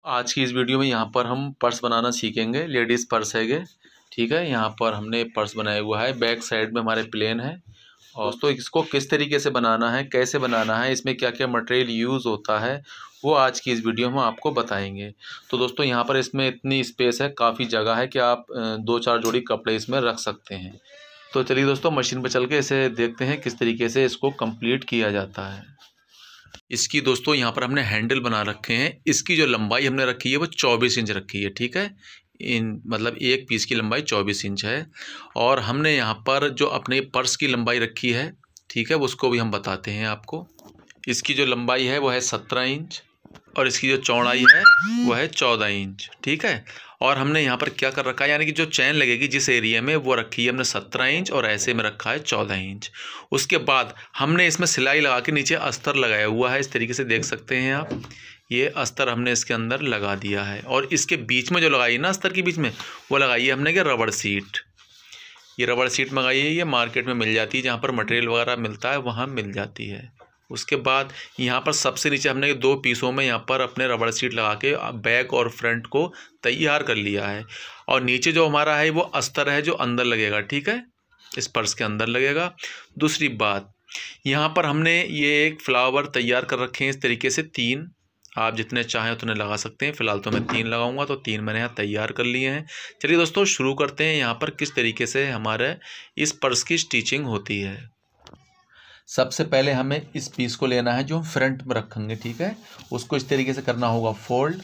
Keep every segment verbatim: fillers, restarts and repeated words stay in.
आज की इस वीडियो में यहाँ पर हम पर्स बनाना सीखेंगे। लेडीज़ पर्स है ये, ठीक है। यहाँ पर हमने पर्स बनाया हुआ है, बैक साइड में हमारे प्लेन है। और दोस्तों इसको किस तरीके से बनाना है, कैसे बनाना है, इसमें क्या क्या मटेरियल यूज़ होता है, वो आज की इस वीडियो में आपको बताएंगे। तो दोस्तों यहाँ पर इसमें इतनी स्पेस है, काफ़ी जगह है कि आप दो चार जोड़ी कपड़े इसमें रख सकते हैं। तो चलिए दोस्तों मशीन पर चल के इसे देखते हैं किस तरीके से इसको कंप्लीट किया जाता है। इसकी दोस्तों यहाँ पर हमने हैंडल बना रखे हैं। इसकी जो लंबाई हमने रखी है वो चौबीस इंच रखी है, ठीक है। इन मतलब एक पीस की लंबाई चौबीस इंच है। और हमने यहाँ पर जो अपने पर्स की लंबाई रखी है, ठीक है, उसको भी हम बताते हैं आपको। इसकी जो लंबाई है वो है सत्रह इंच और इसकी जो चौड़ाई है वो है चौदह इंच, ठीक है। और हमने यहाँ पर क्या कर रखा है, यानी कि जो चैन लगेगी जिस एरिया में वो रखी है हमने सत्रह इंच और ऐसे में रखा है चौदह इंच। उसके बाद हमने इसमें सिलाई लगा के नीचे अस्तर लगाया हुआ है, इस तरीके से देख सकते हैं आप। ये अस्तर हमने इसके अंदर लगा दिया है और इसके बीच में जो लगाई है ना, अस्तर के बीच में, वो लगाई है हमने कि रबड़ सीट। ये रबड़ सीट मंगाई है, ये मार्केट में मिल जाती है, जहाँ पर मटेरियल वगैरह मिलता है वहाँ मिल जाती है। उसके बाद यहाँ पर सबसे नीचे हमने दो पीसों में यहाँ पर अपने रबड़ सीट लगा के बैक और फ्रंट को तैयार कर लिया है। और नीचे जो हमारा है वो अस्तर है जो अंदर लगेगा, ठीक है, इस पर्स के अंदर लगेगा। दूसरी बात, यहाँ पर हमने ये एक फ्लावर तैयार कर रखे हैं इस तरीके से, तीन, आप जितने चाहें उतने लगा सकते हैं। फ़िलहाल तो मैं तीन लगाऊंगा, तो तीन मैंने यहाँ तैयार कर लिए हैं। चलिए दोस्तों शुरू करते हैं यहाँ पर किस तरीके से हमारे इस पर्स की स्टिचिंग होती है। सबसे पहले हमें इस पीस को लेना है जो हम फ्रंट में रखेंगे, ठीक है। उसको इस तरीके से करना होगा फोल्ड,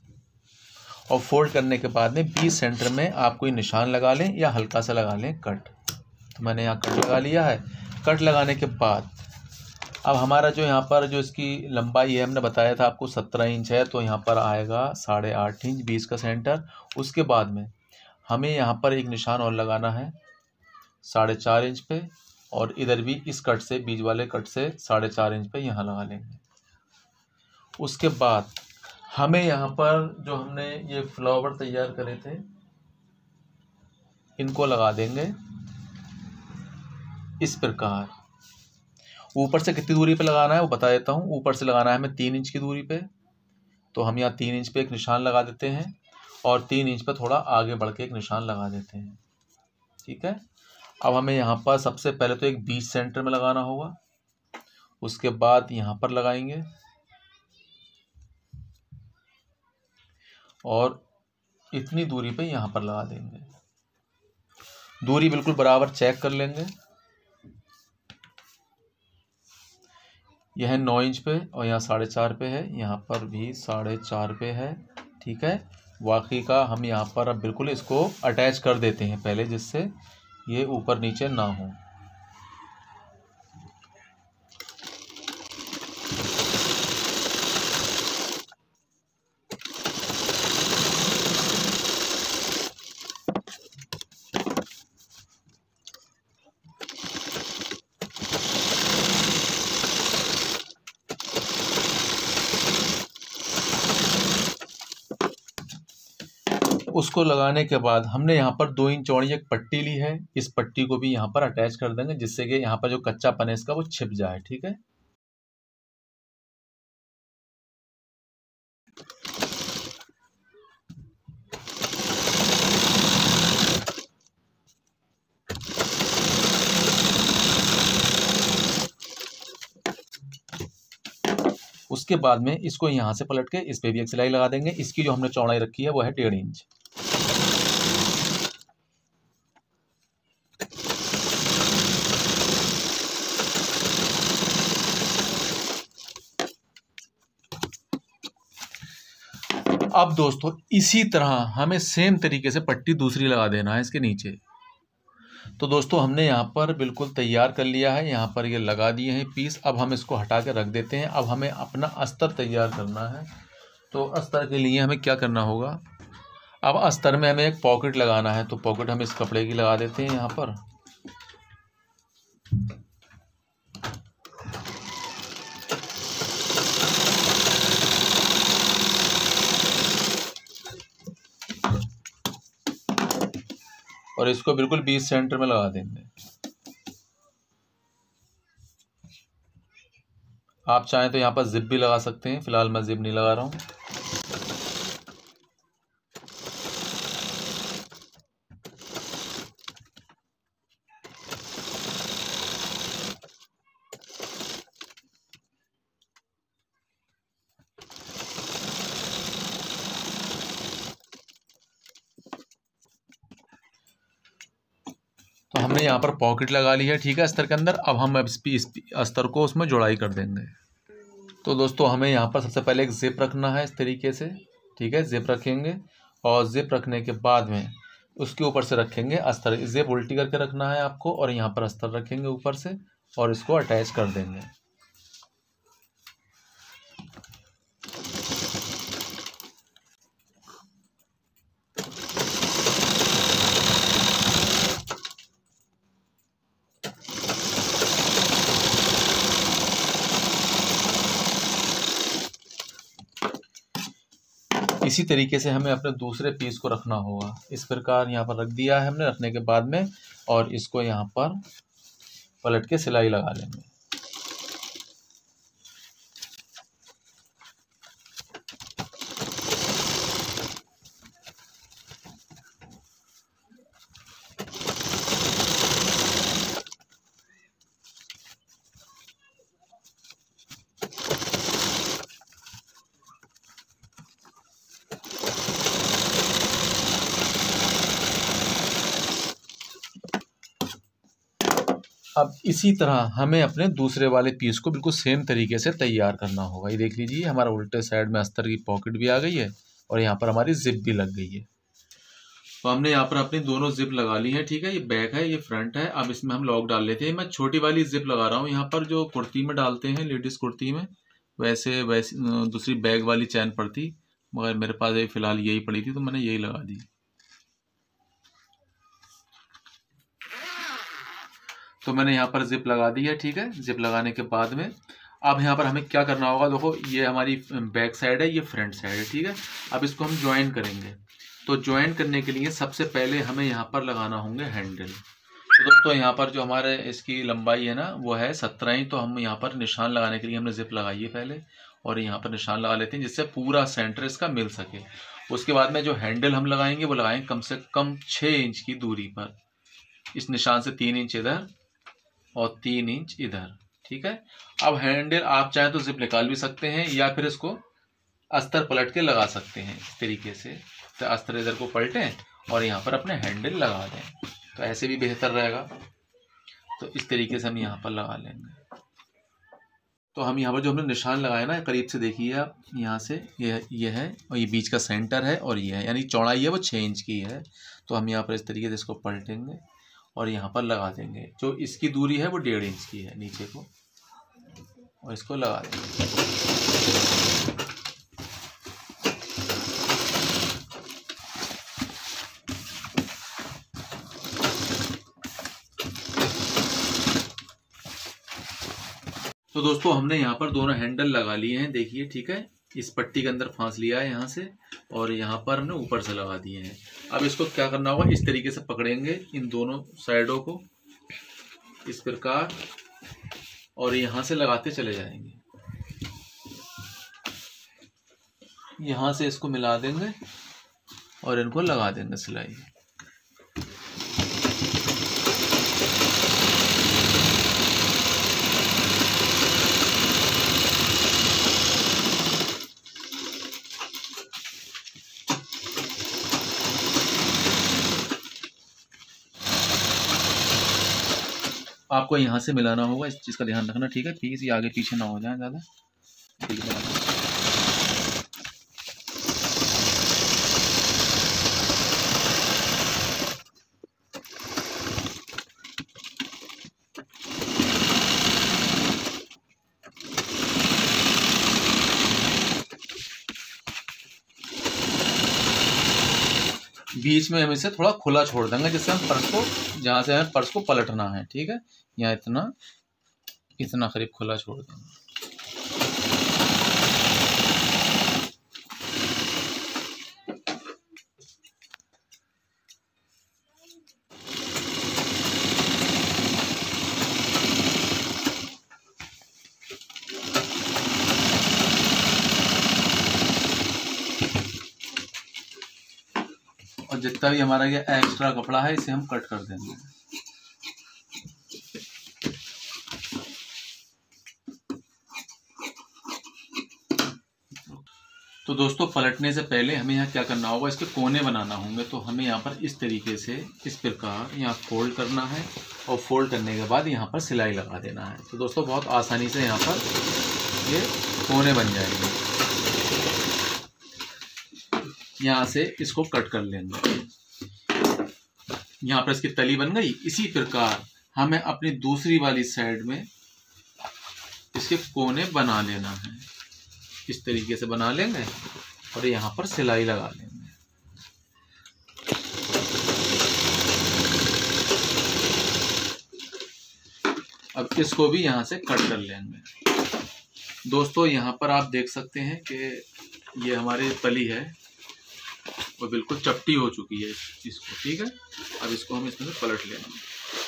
और फोल्ड करने के बाद में बीस सेंटर में आप कोई निशान लगा लें या हल्का सा लगा लें कट। तो मैंने यहाँ कट लगा लिया है। कट लगाने के बाद अब हमारा जो यहाँ पर जो इसकी लंबाई है, हमने बताया था आपको सत्रह इंच है, तो यहाँ पर आएगा साढ़े आठ इंच बीस का सेंटर। उसके बाद में हमें यहाँ पर एक निशान और लगाना है साढ़े चार इंच पे, और इधर भी इस कट से, बीच वाले कट से साढ़े चार इंच पे यहाँ लगा लेंगे। उसके बाद हमें यहाँ पर जो हमने ये फ्लावर तैयार करे थे इनको लगा देंगे इस प्रकार। ऊपर से कितनी दूरी पे लगाना है वो बता देता हूँ। ऊपर से लगाना है हमें तीन इंच की दूरी पे, तो हम यहाँ तीन इंच पे एक निशान लगा देते हैं और तीन इंच पे थोड़ा आगे बढ़ के एक निशान लगा देते हैं, ठीक है। अब हमें यहाँ पर सबसे पहले तो एक बीच सेंटर में लगाना होगा, उसके बाद यहाँ पर लगाएंगे और इतनी दूरी पे यहाँ पर लगा देंगे। दूरी बिल्कुल बराबर चेक कर लेंगे। यह है नौ इंच पे और यहाँ साढ़े चार पे है, यहाँ पर भी साढ़े चार पे है, ठीक है। बाकी का हम यहाँ पर अब बिल्कुल इसको अटैच कर देते हैं पहले, जिससे ये ऊपर नीचे ना हो। उसको लगाने के बाद हमने यहाँ पर दो इंच चौड़ी एक पट्टी ली है, इस पट्टी को भी यहाँ पर अटैच कर देंगे, जिससे कि यहाँ पर जो कच्चापन है इसका वो छिप जाए, ठीक है। उसके बाद में इसको यहाँ से पलट के इस पे भी एक सिलाई लगा देंगे। इसकी जो हमने चौड़ाई रखी है वो है डेढ़ इंच। अब दोस्तों इसी तरह हमें सेम तरीके से पट्टी दूसरी लगा देना है इसके नीचे। तो दोस्तों हमने यहाँ पर बिल्कुल तैयार कर लिया है, यहाँ पर ये लगा दिए हैं पीस। अब हम इसको हटा के रख देते हैं। अब हमें अपना अस्तर तैयार करना है। तो अस्तर के लिए हमें क्या करना होगा, अब अस्तर में हमें एक पॉकेट लगाना है, तो पॉकेट हम इस कपड़े की लगा देते हैं यहाँ पर। और इसको बिल्कुल बीस सेंटर में लगा देंगे। आप चाहें तो यहाँ पर जिप भी लगा सकते हैं, फिलहाल मैं जिप नहीं लगा रहा हूँ। हमने यहाँ पर पॉकेट लगा ली है, ठीक है, अस्तर के अंदर। अब हम इस इस अस्तर को उसमें जुड़ाई कर देंगे। तो दोस्तों हमें यहाँ पर सबसे पहले एक जिप रखना है इस तरीके से, ठीक है, जिप रखेंगे और जिप रखने के बाद में उसके ऊपर से रखेंगे अस्तर। जिप उल्टी करके रखना है आपको और यहाँ पर अस्तर रखेंगे ऊपर से और इसको अटैच कर देंगे। इसी तरीके से हमें अपने दूसरे पीस को रखना होगा। इस प्रकार यहाँ पर रख दिया है हमने। रखने के बाद में और इसको यहाँ पर पलट के सिलाई लगा लेंगे। अब इसी तरह हमें अपने दूसरे वाले पीस को बिल्कुल सेम तरीके से तैयार करना होगा। ये देख लीजिए हमारा उल्टे साइड में अस्तर की पॉकेट भी आ गई है और यहाँ पर हमारी जिप भी लग गई है। तो हमने यहाँ पर अपनी दोनों जिप लगा ली है, ठीक है। ये बैक है, ये फ्रंट है। अब इसमें हम लॉक डाल लेते हैं। मैं छोटी वाली जिप लगा रहा हूँ यहाँ पर, जो कुर्ती में डालते हैं, लेडीज़ कुर्ती में। वैसे वैसे दूसरी बैग वाली चैन पड़ती, मगर मेरे पास ये फिलहाल यही पड़ी थी तो मैंने यही लगा दी। तो मैंने यहाँ पर जिप लगा दी है, ठीक है। जिप लगाने के बाद में अब यहाँ पर हमें क्या करना होगा, देखो ये हमारी बैक साइड है, ये फ्रंट साइड है, ठीक है। अब इसको हम ज्वाइन करेंगे। तो ज्वाइन करने के लिए सबसे पहले हमें यहाँ पर लगाना होंगे हैंडल। तो दोस्तों यहाँ पर जो हमारे इसकी लंबाई है ना वो है सत्रह ही। तो हम यहाँ पर निशान लगाने के लिए हमने जिप लगाई है पहले और यहाँ पर निशान लगा लेते हैं जिससे पूरा सेंटर इसका मिल सके। उसके बाद में जो हैंडल हम लगाएंगे वो लगाएंगे कम से कम छः इंच की दूरी पर। इस निशान से तीन इंच इधर और तीन इंच इधर, ठीक है। अब हैंडल आप चाहें तो जिप निकाल भी सकते हैं या फिर इसको अस्तर पलट के लगा सकते हैं इस तरीके से। तो अस्तर इधर को पलटें और यहाँ पर अपने हैंडल लगा दें, तो ऐसे भी बेहतर रहेगा। तो इस तरीके से हम यहाँ पर लगा लेंगे। तो हम यहाँ पर जो हमने निशान लगाया ना, करीब से देखिए आप, यहाँ से ये ये है और ये बीच का सेंटर है और ये है, यानी चौड़ाई है वो छः इंच की है। तो हम यहाँ पर इस तरीके से इसको पलटेंगे और यहाँ पर लगा देंगे। जो इसकी दूरी है वो डेढ़ इंच की है नीचे को, और इसको लगा देंगे। तो दोस्तों हमने यहाँ पर दोनों हैंडल लगा लिए हैं, देखिए, ठीक है। इस पट्टी के अंदर फांस लिया है यहाँ से और यहाँ पर हमने ऊपर से लगा दिए हैं। अब इसको क्या करना होगा, इस तरीके से पकड़ेंगे इन दोनों साइडों को इस प्रकार और यहाँ से लगाते चले जाएंगे। यहाँ से इसको मिला देंगे और इनको लगा देंगे सिलाई। आपको यहाँ से मिलाना होगा, इस चीज़ का ध्यान रखना, ठीक है। पीस ये आगे पीछे ना हो जाए ज़्यादा, ठीक है। बीच में हम इसे थोड़ा खुला छोड़ देंगे जिससे हम पर्स को, जहाँ से हमें पर्स को पलटना है, ठीक है, यहाँ इतना इतना करीब खुला छोड़ देंगे। और जितना भी हमारा ये एक्स्ट्रा कपड़ा है इसे हम कट कर देंगे। तो दोस्तों पलटने से पहले हमें यहाँ क्या करना होगा, इसके कोने बनाना होंगे। तो हमें यहाँ पर इस तरीके से इस प्रकार यहाँ फोल्ड करना है और फोल्ड करने के बाद यहाँ पर सिलाई लगा देना है। तो दोस्तों बहुत आसानी से यहाँ पर ये कोने बन जाएंगे। यहाँ से इसको कट कर लेंगे। यहाँ पर इसकी तली बन गई। इसी प्रकार हमें अपनी दूसरी वाली साइड में इसके कोने बना लेना है। इस तरीके से बना लेंगे और यहाँ पर सिलाई लगा लेंगे। अब इसको भी यहाँ से कट कर लेंगे। दोस्तों यहाँ पर आप देख सकते हैं कि ये हमारी तली है वो बिल्कुल चपटी हो चुकी है इसको, ठीक है। अब इसको हम इसमें से पलट लेंगे।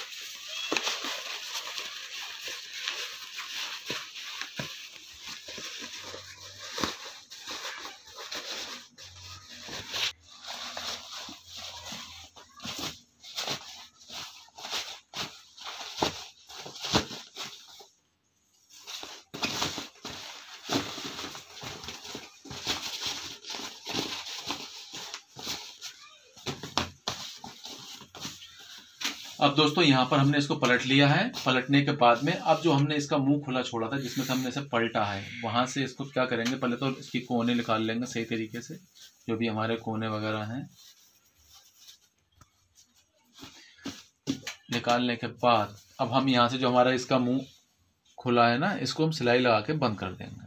अब दोस्तों यहाँ पर हमने इसको पलट लिया है। पलटने के बाद में अब जो हमने इसका मुंह खुला छोड़ा था जिसमें से हमने इसे पलटा है, वहां से इसको क्या करेंगे, पहले तो इसकी कोने निकाल लेंगे सही तरीके से, जो भी हमारे कोने वगैरह हैं। निकालने के बाद अब हम यहाँ से जो हमारा इसका मुंह खुला है ना, इसको हम सिलाई लगा के बंद कर देंगे।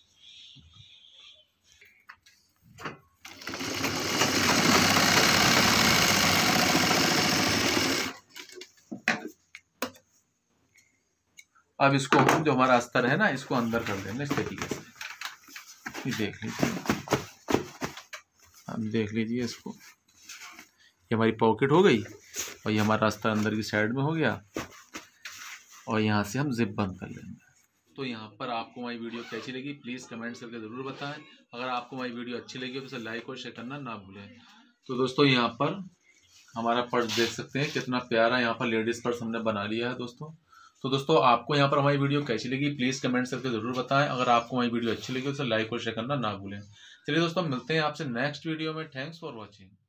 अब इसको हम जो हमारा अस्तर है ना, इसको अंदर कर देंगे इस तरीके से। ये देख लीजिए, अब देख लीजिए इसको, ये हमारी पॉकेट हो गई और ये हमारा अस्तर अंदर की साइड में हो गया और यहाँ से हम जिप बंद कर लेंगे। तो यहाँ पर आपको हमारी वीडियो कैसी लगी प्लीज़ कमेंट्स करके ज़रूर बताएं। अगर आपको हमारी वीडियो अच्छी लगी हो तो इसे लाइक और शेयर करना ना भूलें। तो दोस्तों यहाँ पर हमारा पर्स देख सकते हैं कितना प्यारा यहाँ पर लेडीज़ पर्स हमने बना लिया है दोस्तों। तो दोस्तों आपको यहाँ पर हमारी वीडियो कैसी लगी प्लीज़ कमेंट्स करके ज़रूर बताएं। अगर आपको हमारी वीडियो अच्छी लगी तो लाइक और शेयर करना ना भूलें। चलिए दोस्तों मिलते हैं आपसे नेक्स्ट वीडियो में। Thanks for watching.